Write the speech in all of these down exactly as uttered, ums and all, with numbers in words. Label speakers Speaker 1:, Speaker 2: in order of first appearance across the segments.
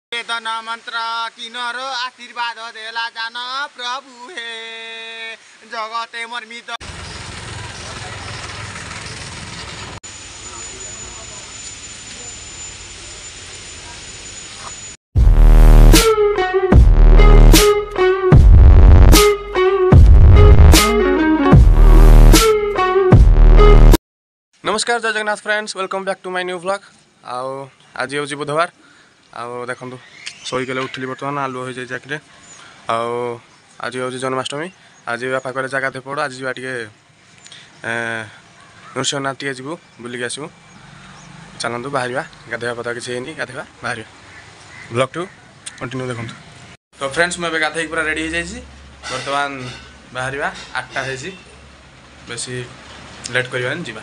Speaker 1: वेदना मंत्र किनर आशीर्वाद देला जान प्रभु हे जगते मर्मित।
Speaker 2: नमस्कार जय Jagannath friends, welcome back to my new vlog. आओ आज हूँ बुधवार। आओ देखो शोकले उठिली बर्तमान आलु हो जाए आओ आज हूँ जन्माष्टमी। आज बापा कह जगह थे पड़ आज जा नृसिंहनाथ टे जीवु बुलिक आसबू। चलतु बाहर गाधोवा पता किसी है गाधोवा बाहर ब्लॉग टू कंटिन्यू देखो। तो फ्रेंड्स मुझे गाधे पूरा रेडी हो जाइए बर्तमान बाहर आठटा है बेसी लेट करवा जीवा।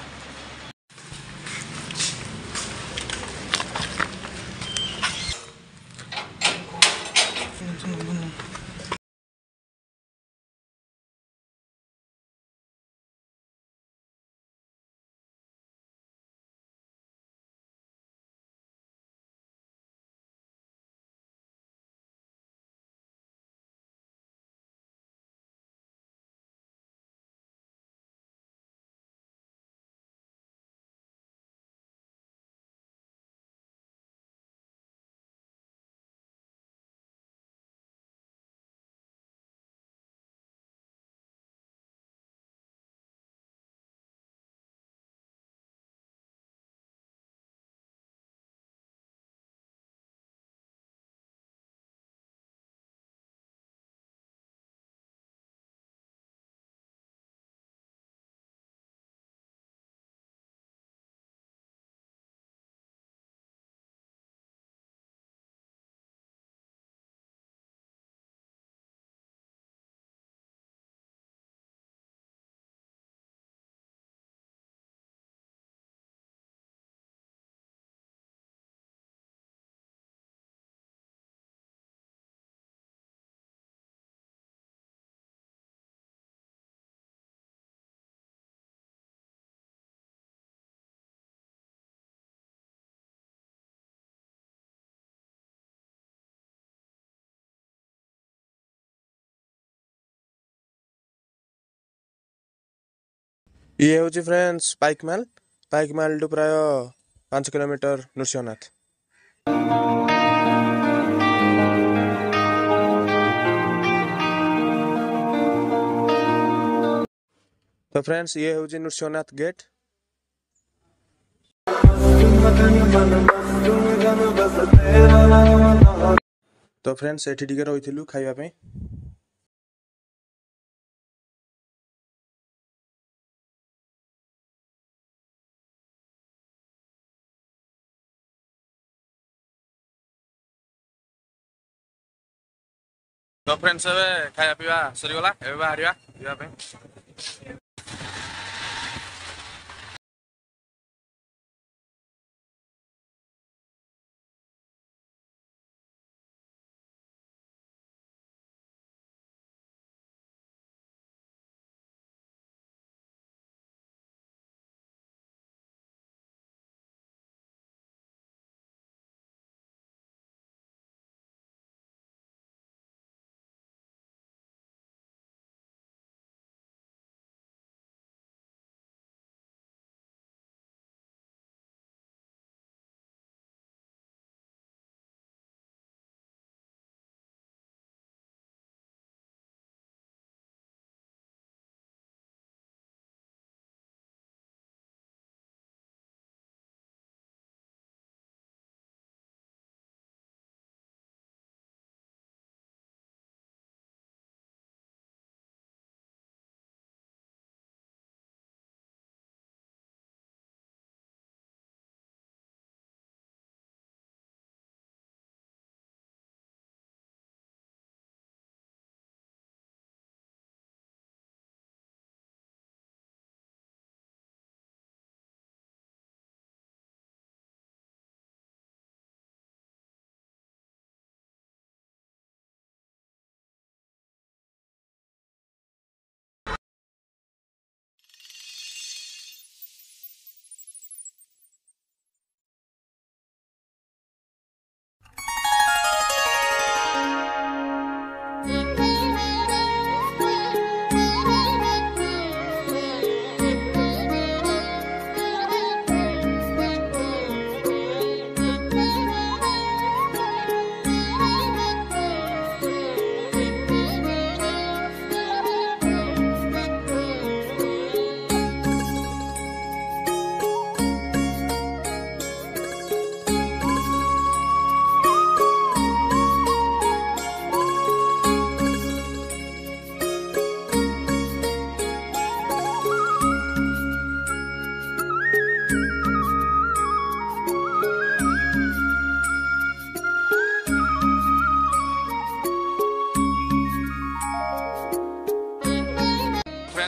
Speaker 2: ये हूँ फ्रेंड्स पाइकमाल पाइकमाल टू प्राय पांच किलोमीटर नृसिंहनाथ। तो फ्रेंड्स ये हूँ नृसिंहनाथ गेट। तो फ्रेंड्स एठी टिके रही खाइबा। तो फ्रेंड्स खाया पीवा सरीगला बाहर।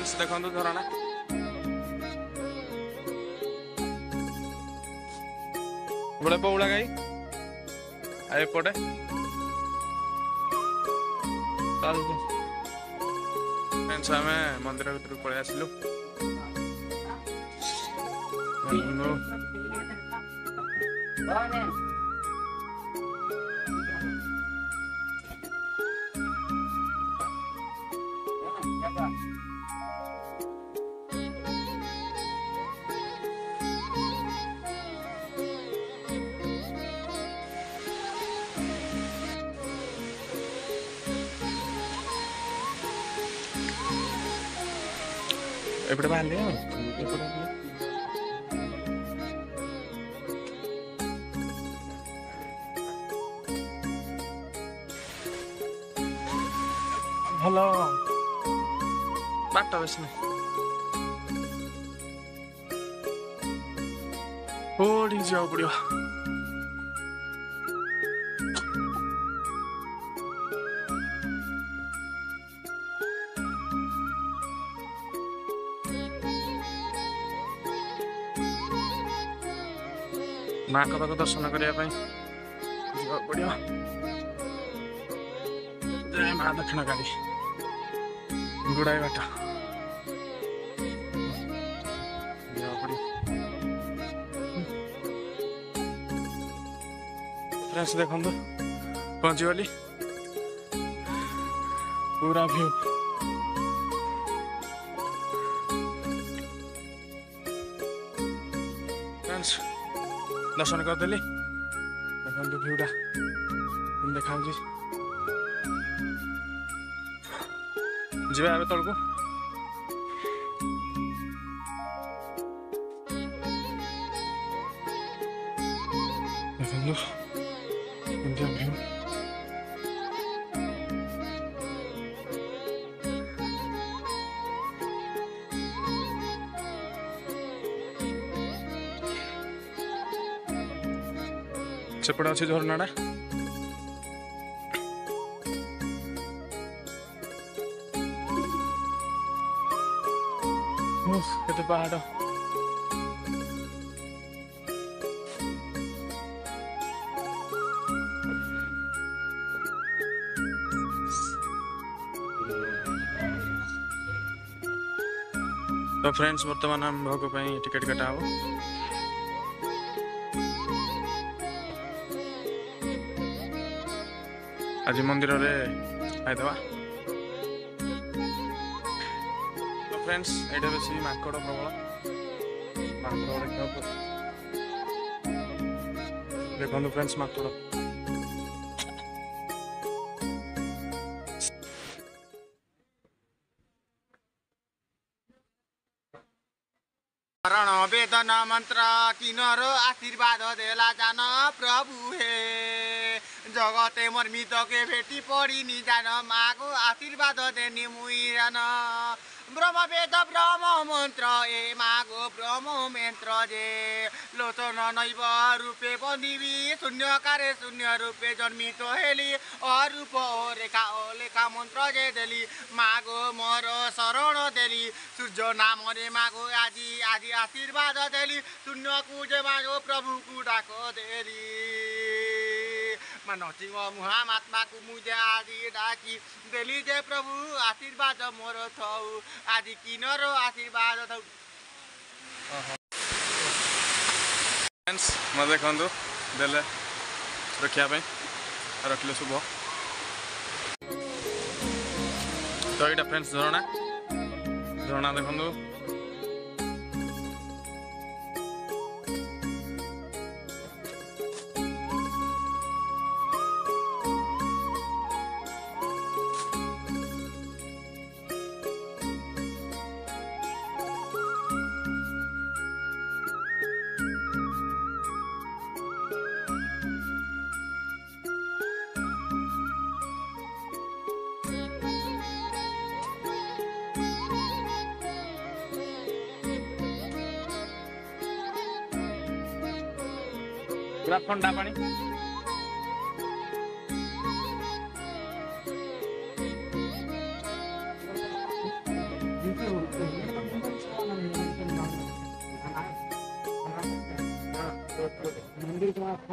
Speaker 2: फ्रेंड्स देखो झरणा बड़े बउला गाई आ एपटे फ्रेंड्स आम मंदिर भर पलि आसलु एपटे बाहर ले भल बाट बेस पड़ी जाओ पड़ो माँ को पाक दर्शन करने पड़ो जय माँ दक्षिण काली गुड़ाई बाट फ्रेंड्स देखो पहुंचीगली पूरा व्यू फ्रेंड्स दर्शन करदेली देखो भ्यूटा देखा जी तलको देखो इंडिया व्यू सेपटे अच्छे झरनाटा केते पहाड़ तो फ्रेंड्स बर्तमान आम भोग टिकेट कटा हो आज मंदिर रे खाईदवा तो फ्रेंड्स ये बेस माकड़ प्रबल माकड़ देखो फ्रेंड्स माकड़
Speaker 1: शरण वेदन मंत्र किनर आशीर्वाद देला जान प्रभु हे जगते मर्मित के भेटी पड़ी नि जान मागो आशीर्वाद देनी मुई जान ब्रह्म वेद ब्रह्म मंत्र ए मागो ब्रह्म मंत्र जे लोचन नैव रूपे बंदिवी शून्यकारे शून्य रूपे जन्मित हेली अरूप रेखा लेखा मंत्र जे देली मागो मोर शरण देली सूर्य नाम रे मागो आदि आदि आशीर्वाद देली शून्य को जे मागो प्रभु को डाक देली मानसिंह महात्मा को मुझे आदि डाकी देली जे प्रभु आशीर्वाद मोर थौ आदि किनर आशीर्वाद थौ
Speaker 2: फ्रेंड्स मैं देखो देले रखिया रखिले शुभ तो यहाँ फ्रेंड्स झरणा झरणा देखो पूरा ठंडा पानी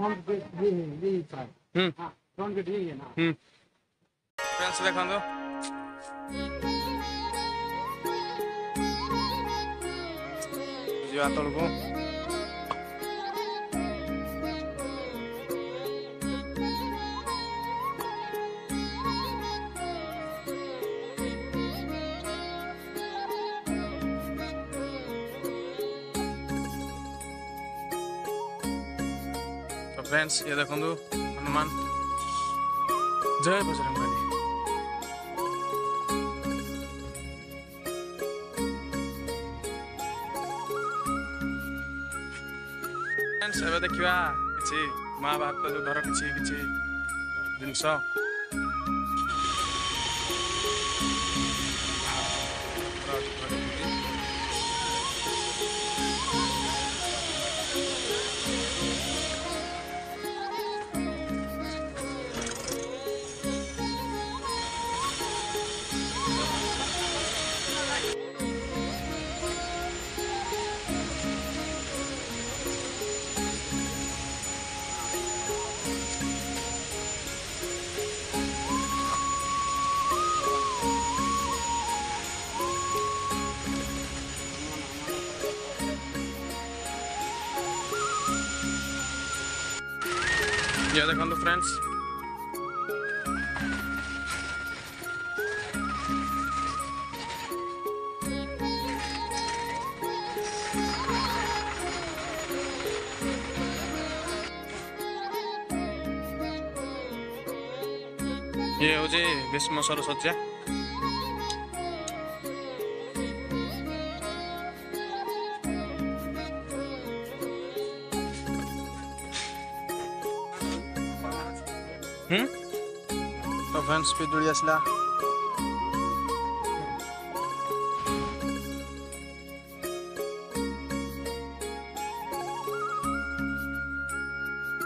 Speaker 1: फ्रंट गेट ये है ये साइड
Speaker 2: हम्म
Speaker 1: हां फ्रंट गेट ये है ना
Speaker 2: हम्म फ्रेंड्स देखो जीवा तलको फ्रेंड्स ये देखो हनुमान जय बजरंगबली फ्रेंड्स एबे देखिबा किछि महाभारत युद्धर किछि किछि जिंस ये देखो फ्रेंड्स ये हो जे भीष्म सरसज्जा हम्म तो फ्रेंड्स पिदुड़ी आसला